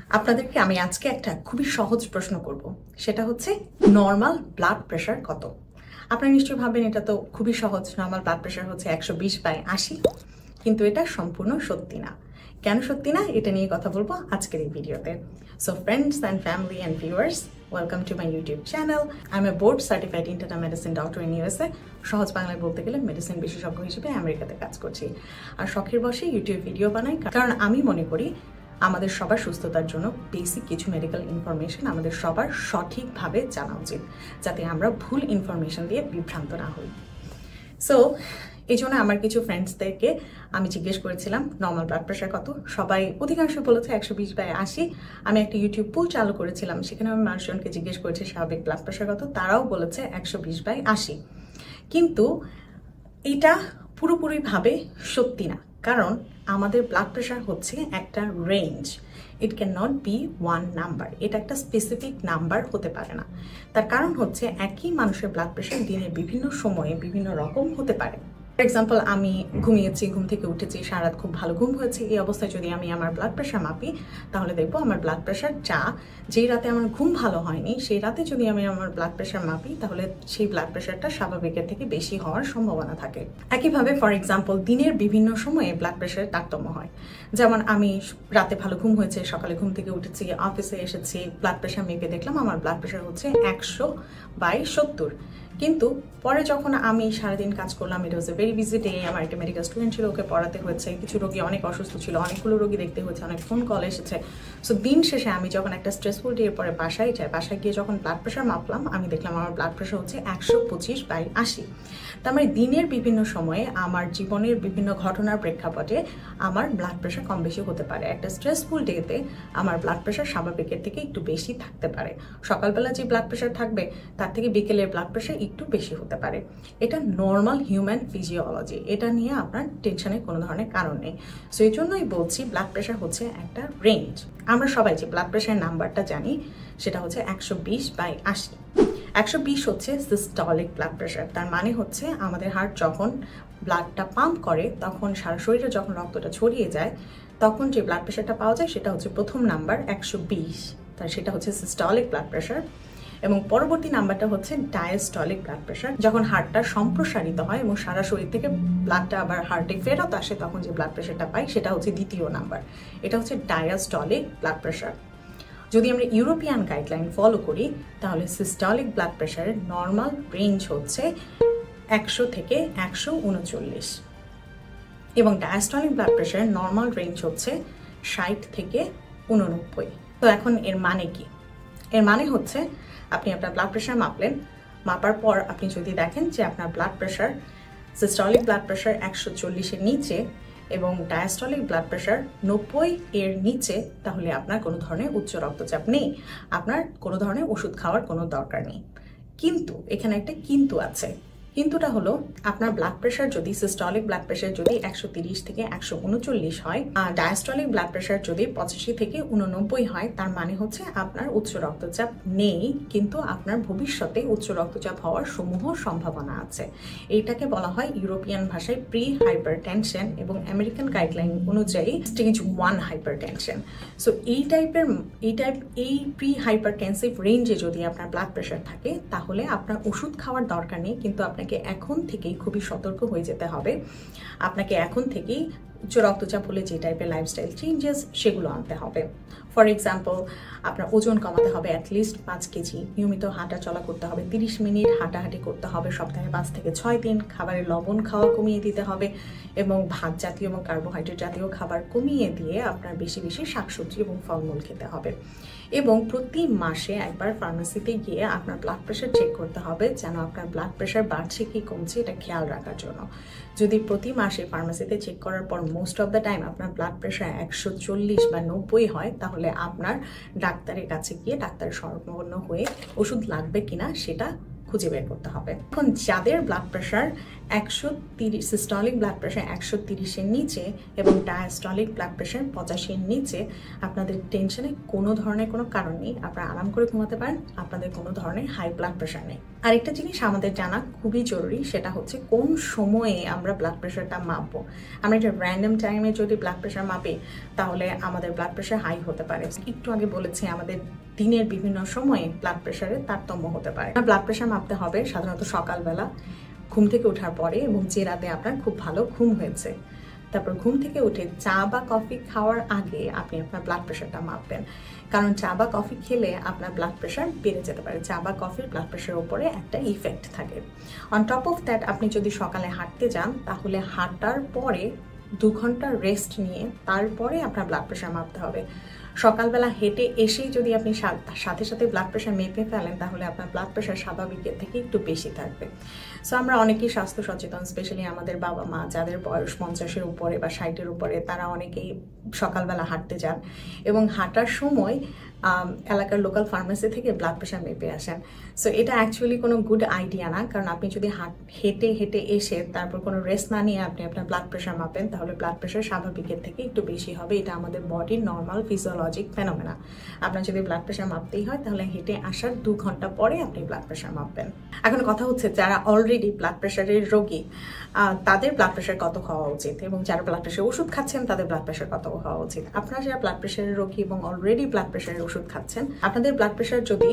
আপনাদেরকে আমি আজকে একটা খুবই সহজ প্রশ্ন করব, সেটা হচ্ছে নর্মাল ব্লাড প্রেশার কত। আপনারা নিশ্চয়ই ভাবেন এটা তো খুবই সহজ, নর্মাল ব্লাড প্রেশার হচ্ছে 120/80, কিন্তু এটা সম্পূর্ণ সত্যি না। কেন সত্যি না এটা নিয়ে কথা বলবো আজকের এই ভিডিওতে। So friends and family and viewers, welcome to my YouTube channel. I am a board certified internal medicine doctor in USA. সহজ বাংলায় বলতে গেলে মেডিসিন বিশেষজ্ঞ হিসেবে আমেরিকাতে কাজ করছি, আর শখের বসে ইউটিউব ভিডিও বানাই, কারণ আমি মনে করি আমাদের সবার সুস্থতার জন্য বেসিক কিছু মেডিকেল ইনফরমেশন আমাদের সবার সঠিকভাবে জানা উচিত, যাতে আমরা ভুল ইনফরমেশন দিয়ে বিভ্রান্ত না হই। সো এই জন্য আমার কিছু ফ্রেন্ডসদেরকে আমি জিজ্ঞেস করেছিলাম নর্মাল ব্লাড প্রেশার কত। সবাই অধিকাংশ বলেছে 120/80। আমি একটা ইউটিউব পোল চালু করেছিলাম, সেখানে আমি মানুষজনকে জিজ্ঞেস করেছি স্বাভাবিক ব্লাড প্রেশার কত, তারাও বলেছে 120/80। কিন্তু এটা পুরোপুরিভাবে সত্যি না, কারণ আমাদের ব্লাড প্রেশার হচ্ছে একটা range. It can not be one number, এটা একটা স্পেসিফিক নাম্বার হতে পারে না। তার কারণ হচ্ছে একই মানুষের ব্লাড প্রেশার দিনের বিভিন্ন সময়ে বিভিন্ন রকম হতে পারে। ফর এক্সাম্পল, আমি ঘুমিয়েছি, ঘুম থেকে উঠেছি, সারা রাত খুব ভালো ঘুম হয়েছে, এই অবস্থায় যদি আমি আমার ব্লাড প্রেশার মাপি, তাহলে দেখবো আমার ব্লাড প্রেশার যেই রাতে আমার ঘুম ভালো হয়নি সেই রাতে যদি আমি আমার ব্লাড প্রেশার মাপি, তাহলে সেই ব্লাড প্রেশারটা স্বাভাবিকের থেকে বেশি হওয়ার সম্ভাবনা থাকে। একইভাবে ফর এক্সাম্পল, দিনের বিভিন্ন সময়ে ব্লাড প্রেশারের তারতম্য হয়। যেমন আমি রাতে ভালো ঘুম হয়েছে, সকালে ঘুম থেকে উঠেছি, অফিসে এসেছি, ব্লাড প্রেশার মেপে দেখলাম আমার ব্লাড প্রেশার হচ্ছে 100/70। কিন্তু পরে যখন আমি সারাদিন কাজ করলাম, it was a very busy day, আমার একটা মেডিকেল স্টুডেন্ট ছিল, ওকে পড়াতে হয়েছে, কিছু রোগী অনেক অসুস্থ ছিল, অনেকগুলো রোগী দেখতে হয়েছে, অনেক ফোন কল এসেছে। সো দিন শেষে আমি যখন একটা স্ট্রেসফুল ডে পরে বাসায় যাই, বাসায় গিয়ে যখন ব্লাড প্রেশার মাপলাম, আমি দেখলাম আমার ব্লাড প্রেশার হচ্ছে 125/80। তার মানে দিনের বিভিন্ন সময়ে আমার জীবনের বিভিন্ন ঘটনার প্রেক্ষাপটে আমার ব্লাড প্রেশার কম বেশি হতে পারে। একটা স্ট্রেসফুল ডেতে আমার ব্লাড প্রেশার স্বাভাবিকের থেকে একটু বেশি থাকতে পারে। সকালবেলা যে ব্লাড প্রেশার থাকবে তার থেকে বিকেলের ব্লাড প্রেশার একটু বেশি হতে পারে। এটা নর্মাল হিউম্যান ফিজিওলজি, এটা নিয়ে আপনার টেনশনের কোনো ধরনের কারণ নেই। সো এই জন্যই বলছি ব্লাড প্রেশার হচ্ছে একটা রেঞ্জ। আমরা সবাই যে ব্লাড প্রেশারের নাম্বারটা জানি সেটা হচ্ছে 120/80। 120 হচ্ছে সিস্টলিক ব্লাড প্রেশার। তার মানে হচ্ছে আমাদের হার্ট যখন ব্লাডটা পাম্প করে, তখন সারা শরীরে যখন রক্তটা ছড়িয়ে যায়, তখন যে ব্লাড প্রেশারটা পাওয়া যায় সেটা হচ্ছে প্রথম নাম্বার 120, তার সেটা হচ্ছে সিস্টলিক ব্লাড প্রেশার। এবং পরবর্তী নাম্বারটা হচ্ছে ডায়াস্টলিক ব্লাড প্রেশার। যখন হার্টটা সম্প্রসারিত হয় এবং সারা শরীর থেকে ব্লাডটা আবার হার্টে ফেরত আসে, তখন যে ব্লাড প্রেশারটা পাই সেটা হচ্ছে দ্বিতীয় নাম্বার, এটা হচ্ছে ডায়াস্টলিক ব্লাড প্রেশার। যদি আমরা ইউরোপিয়ান গাইডলাইন ফলো করি, তাহলে সিস্টলিক ব্লাড প্রেশারের নর্মাল রেঞ্জ হচ্ছে 100 থেকে 139, এবং ডায়াস্টলিক ব্লাড প্রেশারের নর্মাল রেঞ্জ হচ্ছে 60 থেকে 89। তো এখন এর মানে কি? এর মানে হচ্ছে আপনি আপনার ব্লাড প্রেশার মাপলেন, মাপার পর আপনি যদি দেখেন যে আপনার blood pressure systolic blood pressure 140-এর নিচে এবং ডায়াস্টলিক ব্লাড প্রেশার 90-এর নিচে, তাহলে আপনার কোনো ধরনের উচ্চ রক্তচাপ নেই, আপনার কোনো ধরনের ওষুধ খাওয়ার কোনো দরকার নেই। কিন্তু এখানে একটা কিন্তু আছে। কিন্তুটা হলো, আপনার ব্লাড প্রেশার যদি সিস্টলিক ব্লাড প্রেশার যদি 130 থেকে 139 হয়, আর ডায়াস্টলিক ব্লাড প্রেশার যদি 85 থেকে 89 হয়, তার মানে হচ্ছে আপনার উচ্চ রক্তচাপ নেই, কিন্তু আপনার ভবিষ্যতে উচ্চ রক্তচাপ হওয়ার সমূহ সম্ভাবনা আছে। এইটাকে বলা হয় ইউরোপিয়ান ভাষায় প্রি হাইপারটেনশন, এবং আমেরিকান গাইডলাইন অনুযায়ী স্টেজ 1 হাইপারটেনশন। সো এই প্রি হাইপারটেনসিভ রেঞ্জে যদি আপনার ব্লাড প্রেশার থাকে, তাহলে আপনার ওষুধ খাওয়ার দরকার নেই, কিন্তু আপনাকে এখন থেকেই খুবই সতর্ক হয়ে যেতে হবে। আপনাকে এখন থেকেই উচ্চ রক্তচাপ হলে যে টাইপের লাইফস্টাইল চেঞ্জেস সেগুলো আনতে হবে। ফর এক্সাম্পল, আপনার ওজন কমাতে হবে অ্যাটলিস্ট 5 কেজি, নিয়মিত হাঁটা চলা করতে হবে, 30 মিনিট হাঁটাহাঁটি করতে হবে সপ্তাহে 5 থেকে 6 দিন, খাবারের লবণ খাওয়া কমিয়ে দিতে হবে, এবং ভাত জাতীয় এবং কার্বোহাইড্রেট জাতীয় খাবার কমিয়ে দিয়ে আপনার বেশি বেশি শাকসবজি এবং ফলমূল খেতে হবে। এবং প্রতি মাসে একবার ফার্মেসিতে গিয়ে আপনার ব্লাড প্রেশার চেক করতে হবে, যেন আপনার ব্লাড প্রেশার বাড়ছে কি কমছে এটা খেয়াল রাখার জন্য। যদি প্রতি মাসে ফার্মেসিতে চেক করার পর মোস্ট অফ দ্য টাইম আপনার ব্লাড প্রেশার 140 বা 90 হয়, তাহলে আপনার ডাক্তারের কাছে গিয়ে ডাক্তারের শরণাপন্ন হয়ে ওষুধ লাগবে কিনা সেটা খুঁজে বের করতে হবে। এখন যাদের blood pressure 130, systolic blood pressure 130-এর নিচে এবং ডায়াস্টলিক ব্লাড প্রেশার 85-এর নিচে, আপনাদের টেনশনে কোনো ধরনের কোনো কারণ নেই, আপনারা আরাম করে ঘুমাতে পারেন, আপনাদের কোনো ধরনের হাই ব্লাড প্রেশার নেই। আরেকটা জিনিস আমাদের জানা খুবই জরুরি, সেটা হচ্ছে কোন সময়ে আমরা ব্লাড প্রেশারটা মাপবো। আমরা একটা র্যান্ডম টাইমে যদি ব্লাড প্রেশার মাপি তাহলে আমাদের ব্লাড প্রেশার হাই হতে পারে। একটু আগে বলেছি আমাদের দিনের বিভিন্ন সময়ে ব্লাড প্রেশারের তারতম্য হতে পারে। ব্লাড প্রেশার মাপতে হবে সাধারণত সকালবেলা ঘুম থেকে ওঠার পরে এবং যে রাতে আপনার খুব ভালো ঘুম হয়েছে। তারপর ঘুম থেকে উঠে চা বা কফি খাওয়ার আগে আপনি আপনার ব্লাড প্রেশারটা মাপবেন, কারণ চা বা কফি খেলে আপনার ব্লাড প্রেশার বেড়ে যেতে পারে। চা বা কফির ব্লাড প্রেশারের উপরে একটা ইফেক্ট থাকে। অন টপ অফ দ্যাট, আপনি যদি সকালে হাঁটতে যান তাহলে হাঁটার পরে 2 ঘন্টা রেস্ট নিয়ে তারপরে আপনার ব্লাড প্রেশার মাপতে হবে। সকালবেলা হেঁটে এসেই যদি আপনি সাথে সাথে ব্লাড প্রেশার মেপে ফেলেন তাহলে আপনার ব্লাড প্রেশার স্বাভাবিকের থেকে একটু বেশি থাকবে। সো আমরা অনেকেই স্বাস্থ্য সচেতন, স্পেশালি আমাদের বাবা মা যাদের বয়স 50-এর উপরে বা 60-এর উপরে, তারা অনেকেই সকালবেলা হাঁটতে যান এবং হাঁটার সময় এলাকার লোকাল ফার্মেসি থেকে ব্লাড প্রেশার মেপে আসেন। সো এটা অ্যাকচুয়ালি কোনো গুড আইডিয়া না, কারণ আপনি যদি হেঁটে হেঁটে এসে তারপর কোনো রেস্ট না নিয়ে আপনি আপনার ব্লাড প্রেশার মাপেন তাহলে ব্লাড প্রেশার স্বাভাবিকের থেকে একটু বেশি হবে। এটা আমাদের বডির নর্মাল ফিজিওলজিক ফেনোমেনা। আপনার যদি ব্লাড প্রেশার মাপতেই হয় তাহলে হেঁটে আসার 2 ঘন্টা পরে আপনি ব্লাড প্রেশার মাপবেন। এখন কথা হচ্ছে যারা অলরেডি ব্লাড প্রেশারের রোগী তাদের ব্লাড প্রেশার কত হওয়া উচিত, এবং যারা ব্লাড প্রেশার ওষুধ খাচ্ছেন তাদের ব্লাড প্রেশার কত হওয়া উচিত। আপনারা যারা ব্লাড প্রেশারের রোগী এবং অলরেডি ব্লাড প্রেশারের ওষুধ খাচ্ছেন, আপনাদের ব্লাড প্রেশার যদি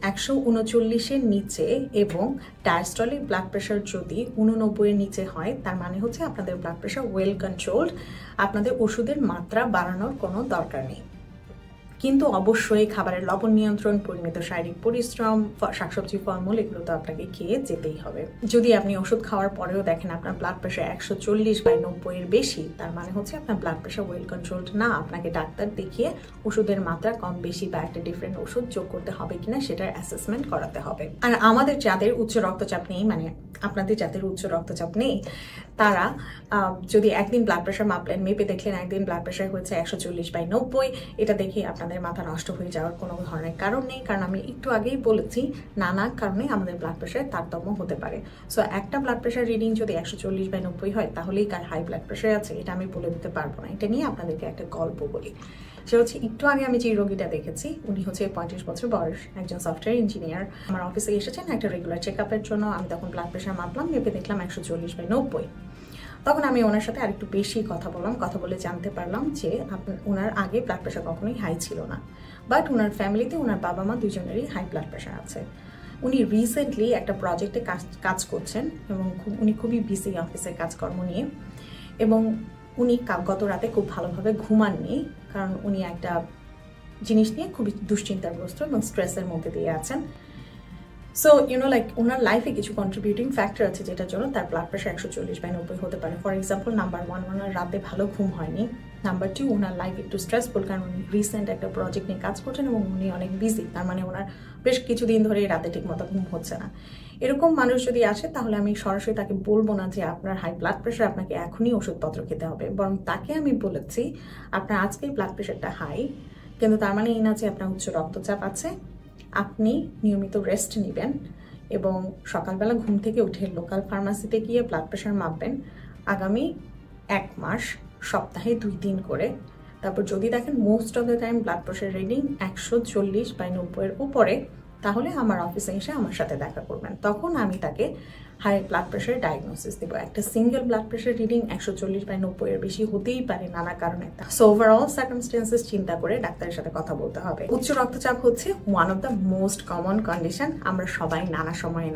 139-এর নিচে এবং ডায়াস্টলিক ব্লাড প্রেশার যদি 89-এর নিচে হয়, তার মানে হচ্ছে আপনাদের ব্লাড প্রেশার ওয়েল কন্ট্রোলড, আপনাদের ওষুধের মাত্রা বাড়ানোর কোনো দরকার নেই। কিন্তু অবশ্যই খাবারের লবণ নিয়ন্ত্রণ, পরিমিত শারীরিক পরিশ্রম, শাকসবজি, ফলমূল এগুলো তো আপনাকে খেয়ে যেতেই হবে। যদি আপনি ওষুধ খাওয়ার পরেও দেখেন আপনার ব্লাড প্রেশার 140/90-এর বেশি, তার মানে হচ্ছে আপনার ব্লাড প্রেশার ওয়েল কন্ট্রোলড না। আপনাকে ডাক্তার দেখিয়ে ওষুধের মাত্রা কম বেশি বা একটা ডিফারেন্ট ওষুধ যোগ করতে হবে কিনা সেটার অ্যাসেসমেন্ট করাতে হবে। আর আমাদের যাদের উচ্চ রক্তচাপ নেই, মানে আপনাদের যাদের উচ্চ রক্তচাপ নেই, তারা যদি একদিন ব্লাড প্রেশার মাপলেন, মেপে দেখলেন একদিন ব্লাড প্রেশার হয়েছে 140/90, এটা দেখে আপনাদের মাথা নষ্ট হয়ে যাওয়ার কোনো ধরনের কারণ নেই, কারণ আমি একটু আগেই বলেছি নানা কারণে আমাদের ব্লাড প্রেশার তারতম্য হতে পারে। সো একটা ব্লাড প্রেশার রিডিং যদি 140/90 হয় তাহলেই কার হাই ব্লাড প্রেশার আছে এটা আমি বলে দিতে পারবো না। এটা নিয়ে আপনাদেরকে একটা গল্প বলি। সে হচ্ছে একটু আগে আমি যে রোগীটা দেখেছি, উনি হচ্ছে 35 বছর বয়স, একজন সফটওয়্যার ইঞ্জিনিয়ার। আমার অফিসে এসেছেন একটা রেগুলার চেক আপের জন্য। আমি তখন ব্লাড প্রেশার মাপলাম, মেপে দেখলাম 140/90। তখন আমি ওনার সাথে আরেকটু বেশি কথা বললাম, কথা বলে জানতে পারলাম যে ওনার আগে ব্লাড প্রেশার কখনোই হাই ছিল না, বাট ওনার ফ্যামিলিতে ওনার বাবা মা দুজনেরই হাই ব্লাড প্রেশার আছে। উনি রিসেন্টলি একটা প্রজেক্টে কাজ করছেন এবং উনি খুবই বিজি অফিসের কাজকর্ম নিয়ে, এবং উনি গত রাতে খুব ভালোভাবে ঘুমাননি, কারণ উনি একটা জিনিস নিয়ে খুবই দুশ্চিন্তাগ্রস্ত এবং স্ট্রেসের মধ্যে দিয়ে আছেন। সো ওনার লাইফে কিছু কন্ট্রিবিউটিং ফ্যাক্টর আছে যেটার জন্য তার ব্লাড প্রেশার 140/90 হতে পারে। ফর এক্সাম্পল, নাম্বার 1, ওনার রাতে ভালো ঘুম হয়নি। নাম্বার 2, ওনার লাইফ একটু স্ট্রেসফুল, কারণ উনি রিসেন্ট একটা প্রজেক্ট নিয়ে কাজ করছেন এবং উনি অনেক বিজি, তার মানে ওনার বেশ কিছুদিন ধরে রাতে ঠিক মতো ঘুম হচ্ছে না। এরকম মানুষ যদি আসে তাহলে আমি সরাসরি তাকে বলবো না যে আপনার হাই ব্লাড প্রেশার, আপনাকে এখনই ওষুধপত্র খেতে হবে, বরং তাকে আমি বলেছি আপনার আজকেই ব্লাড প্রেশারটা হাই, কিন্তু তার মানে এই না যে আপনার উচ্চ রক্তচাপ আছে। আপনি নিয়মিত রেস্ট নেবেন এবং সকালবেলা ঘুম থেকে উঠে লোকাল ফার্মাসিতে গিয়ে ব্লাড প্রেশার মাপবেন আগামী 1 মাস, সপ্তাহে 2 দিন করে। তারপর যদি দেখেন most of the time blood pressure reading 140/90-এর উপরে, তাহলে আমার অফিসে এসে আমার সাথে দেখা করবেন। তখন আমি তাকে হাই ব্লাড প্রেশার ডায়াগনোসিস দেবো। একটা সিঙ্গেল ব্লাড প্রেশার রিডিং 140/90-এর বেশি হতেই পারে নানা কারণে। সো ওভারঅল সার্কামস্টেন্সেস চিন্তা করে ডাক্তারের সাথে কথা বলতে হবে। উচ্চ রক্তচাপ হচ্ছে one of the most common condition. আমরা সবাই নানা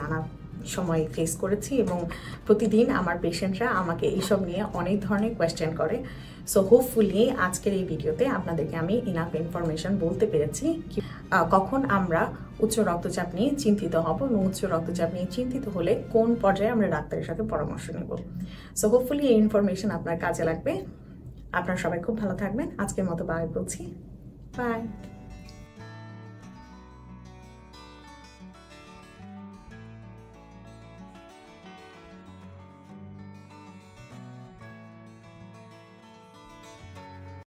সময় ফেস করেছি এবং প্রতিদিন আমার পেশেন্টরা আমাকে এইসব নিয়ে অনেক ধরনের কোয়েশ্চেন করে। সো হোপফুলি আজকের এই ভিডিওতে আপনাদেরকে আমি ইনাফ ইনফরমেশন বলতে পেরেছি কখন আমরা উচ্চ রক্তচাপ নিয়ে চিন্তিত হব এবং উচ্চ রক্তচাপ নিয়ে চিন্তিত হলে কোন পর্যায়ে আমরা ডাক্তারের সাথে পরামর্শ নেব। সো হোপফুলি এই ইনফরমেশন আপনার কাজে লাগবে। আপনারা সবাই খুব ভালো থাকবেন। আজকের মতো বাই বলছি, বাই।